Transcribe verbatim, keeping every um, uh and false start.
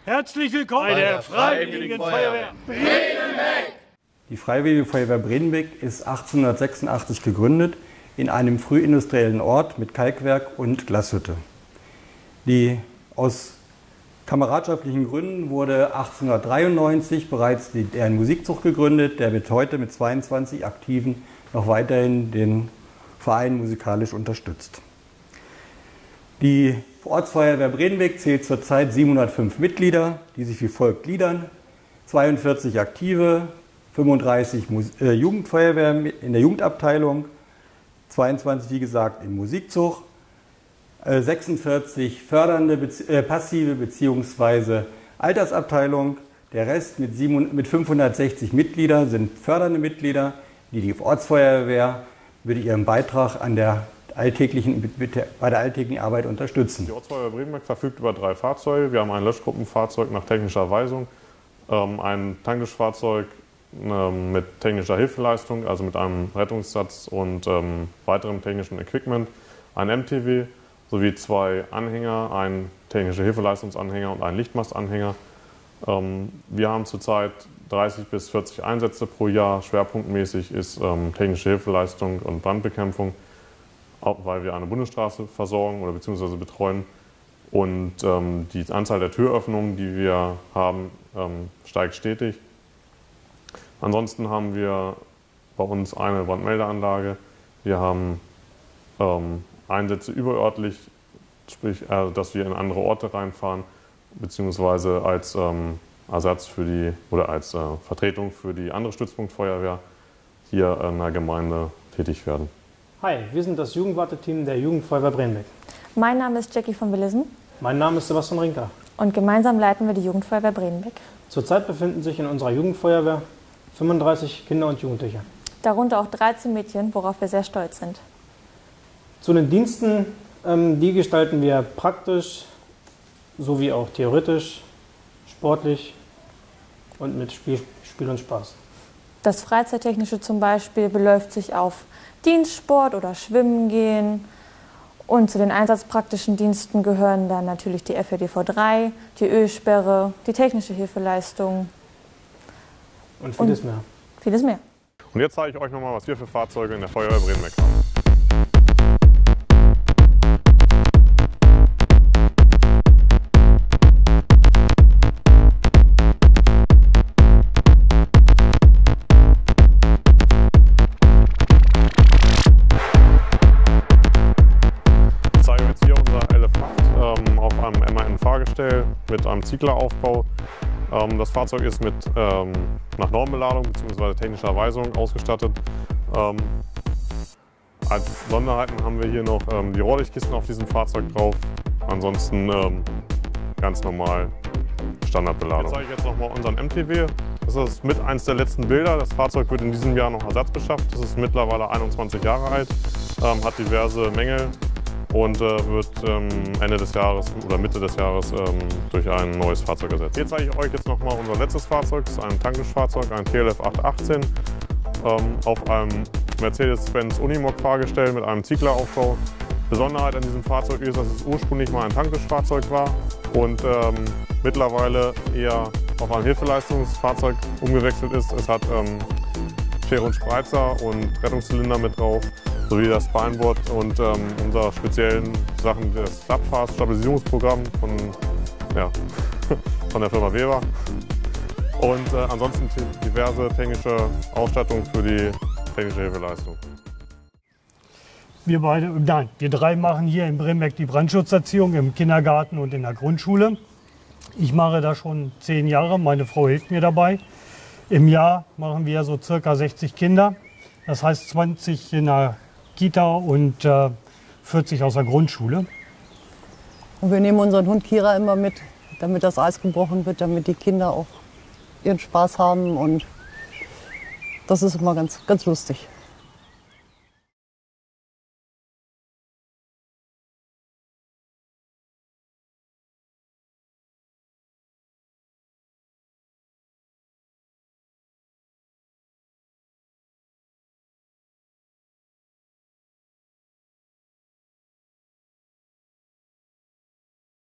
Herzlich willkommen bei der Freiwilligen Feuerwehr Bredenbeck! Die Freiwillige Feuerwehr Bredenbeck ist achtzehnhundertsechsundachtzig gegründet in einem frühindustriellen Ort mit Kalkwerk und Glashütte. Die aus kameradschaftlichen Gründen wurde achtzehnhundertdreiundneunzig bereits die, der Musikzug gegründet, der wird heute mit zweiundzwanzig Aktiven noch weiterhin den Verein musikalisch unterstützt. Die Ortsfeuerwehr Bredenbeck zählt zurzeit siebenhundertfünf Mitglieder, die sich wie folgt gliedern: zweiundvierzig Aktive, fünfunddreißig Mus äh, Jugendfeuerwehr in der Jugendabteilung, zweiundzwanzig wie gesagt im Musikzug, äh, sechsundvierzig fördernde, Bezie äh, passive bzw. Altersabteilung. Der Rest mit, sieben, mit fünfhundertsechzig Mitgliedern sind fördernde Mitglieder, die die Ortsfeuerwehr mit ihrem Beitrag an der alltäglichen, bei der alltäglichen Arbeit unterstützen. Die Ortsfeuerwehr Bredenbeck verfügt über drei Fahrzeuge. Wir haben ein Löschgruppenfahrzeug nach technischer Weisung, ähm, ein Tankgeschfahrzeug ähm, mit technischer Hilfeleistung, also mit einem Rettungssatz und ähm, weiterem technischen Equipment, ein M T W sowie zwei Anhänger, ein technischer Hilfeleistungsanhänger und ein Lichtmastanhänger. Ähm, wir haben zurzeit dreißig bis vierzig Einsätze pro Jahr. Schwerpunktmäßig ist ähm, technische Hilfeleistung und Brandbekämpfung, auch weil wir eine Bundesstraße versorgen oder beziehungsweise betreuen. Und ähm, die Anzahl der Türöffnungen, die wir haben, ähm, steigt stetig. Ansonsten haben wir bei uns eine Brandmeldeanlage. Wir haben ähm, Einsätze überörtlich, sprich, äh, dass wir in andere Orte reinfahren, beziehungsweise als ähm, Ersatz für die oder als äh, Vertretung für die andere Stützpunktfeuerwehr hier in der Gemeinde tätig werden. Hi, wir sind das Jugendwarteteam der Jugendfeuerwehr Bredenbeck. Mein Name ist Jackie von Willissen. Mein Name ist Sebastian Rinker. Und gemeinsam leiten wir die Jugendfeuerwehr Bredenbeck. Zurzeit befinden sich in unserer Jugendfeuerwehr fünfunddreißig Kinder und Jugendliche. Darunter auch dreizehn Mädchen, worauf wir sehr stolz sind. Zu den Diensten, ähm, die gestalten wir praktisch sowie auch theoretisch, sportlich und mit Spiel, Spiel und Spaß. Das Freizeittechnische zum Beispiel beläuft sich auf Dienstsport oder Schwimmen gehen. Und zu den einsatzpraktischen Diensten gehören dann natürlich die F E D V drei, die Ölsperre, die technische Hilfeleistung. Und vieles und mehr. Vieles mehr. Und jetzt zeige ich euch nochmal, was wir für Fahrzeuge in der Feuerwehr Bredenbeck haben. Fahrgestell mit einem Ziegleraufbau. Ähm, das Fahrzeug ist mit ähm, nach Normbeladung bzw. technischer Weisung ausgestattet. Ähm, als Sonderheiten haben wir hier noch ähm, die Rohrlichtkisten auf diesem Fahrzeug drauf. Ansonsten ähm, ganz normal Standardbeladung. Jetzt zeige ich jetzt noch mal unseren M T W. Das ist mit eins der letzten Bilder. Das Fahrzeug wird in diesem Jahr noch Ersatz beschafft. Das ist mittlerweile einundzwanzig Jahre alt, ähm, hat diverse Mängel und äh, wird ähm, Ende des Jahres oder Mitte des Jahres ähm, durch ein neues Fahrzeug ersetzt. Hier zeige ich euch jetzt noch mal unser letztes Fahrzeug. Das ist ein Tankgeschfahrzeug, ein T L F achthundertachtzehn, ähm, auf einem Mercedes-Benz Unimog-Fahrgestell mit einem Ziegleraufbau. Besonderheit an diesem Fahrzeug ist, dass es ursprünglich mal ein Tankgeschfahrzeug war und ähm, mittlerweile eher auf ein Hilfeleistungsfahrzeug umgewechselt ist. Es hat ähm, Schere und Spreizer und Rettungszylinder mit drauf, sowie das Spineboard und ähm, unsere speziellen Sachen, das S A P Fast Stabilisierungsprogramm von, ja, von der Firma Weber. Und äh, ansonsten diverse technische Ausstattung für die technische Hilfeleistung. Wir beide, nein, wir drei machen hier in Bredenbeck die Brandschutzerziehung im Kindergarten und in der Grundschule. Ich mache das schon zehn Jahre, meine Frau hilft mir dabei. Im Jahr machen wir so circa sechzig Kinder, das heißt zwanzig in der Kita und äh, vierzig aus der Grundschule. Und wir nehmen unseren Hund Kira immer mit, damit das Eis gebrochen wird, damit die Kinder auch ihren Spaß haben, und das ist immer ganz, ganz lustig.